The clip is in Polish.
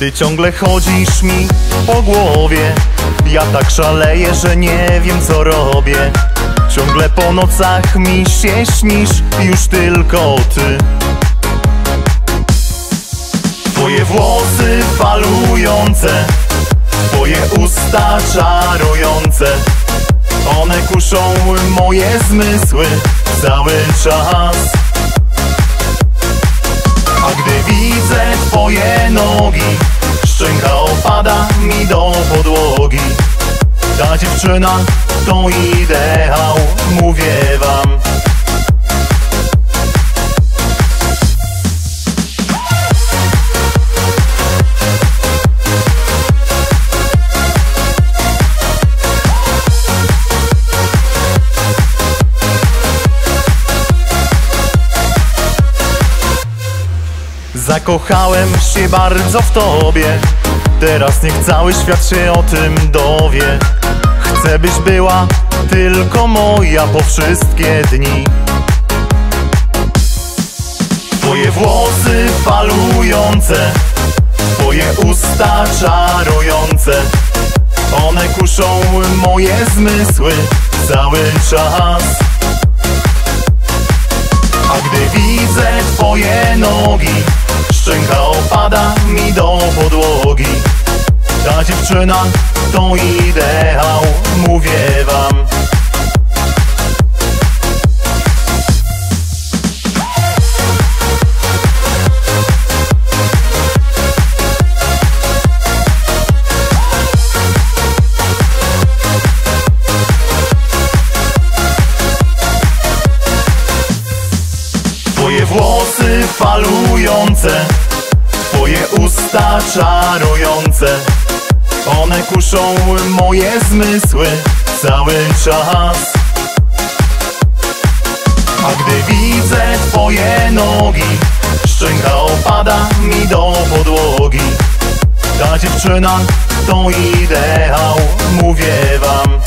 Ty ciągle chodzisz mi po głowie, ja tak szaleję, że nie wiem co robię. Ciągle po nocach mi się śnisz, już tylko ty. Twoje włosy falujące, twoje usta czarujące, one kuszą moje zmysły cały czas. A gdy widzę twoje nogi, szczęka opada mi do podłogi. Ta dziewczyna to ideał, mówię wam. Zakochałem się bardzo w tobie, teraz niech cały świat się o tym dowie. Chcę, byś była tylko moja po wszystkie dni. Twoje włosy falujące, twoje usta czarujące, one kuszą moje zmysły cały czas. A gdy widzę twoje nogi, szczęka opada mi do podłogi. Ta dziewczyna to ideał, mówię wam. Twoje włosy falujące, twoje usta czarujące, one kuszą moje zmysły cały czas. A gdy widzę twoje nogi, szczęka opada mi do podłogi. Ta dziewczyna to ideał, mówię wam.